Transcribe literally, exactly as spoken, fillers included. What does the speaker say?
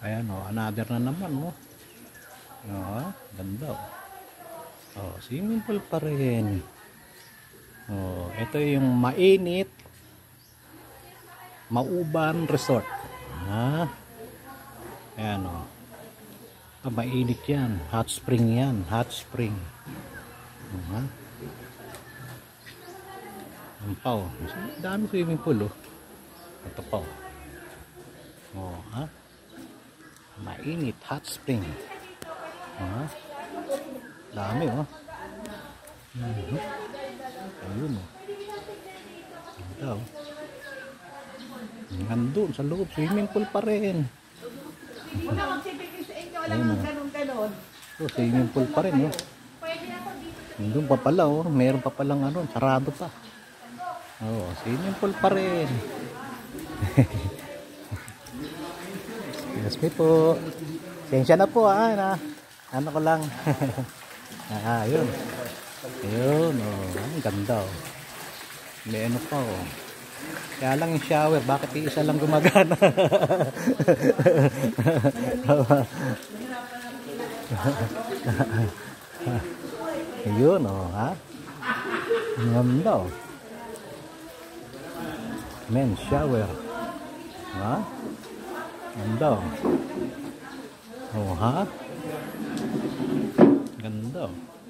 Ayan o, oh, another na naman mo. Oh, ganda o. Oh, swimming pool pa rin. Oh, ito yung mainit Mauban Resort. Ha? Ayan o. Ah, mainit yan. Hot spring yan. Hot spring. Uh -huh. Ang pa o. Dami swimming pool o. Ito pa o. Oh, ha? Mainit. Hot spring. Ha? Dami o. Uh -huh. Ayun o. Ganda o. Nandun sa loob. Swimming pool pa rin. Ayun o. So, swimming pool pa rin o. Nandun pa pala o. Meron pa palang ano. Sarado pa. Oh, swimming pool pa rin. Excuse me po. Sensya na po ah. Na. Ano ko lang. Ah, ayun. Ayun oh. Ang ganda oh. May ano pa oh. Kaya lang yung shower. Bakit isa lang gumagana? Ayun oh. Ha? Ang ganda oh. Men's shower. Ha? Ganda oh. Oh ha? Ganda oh.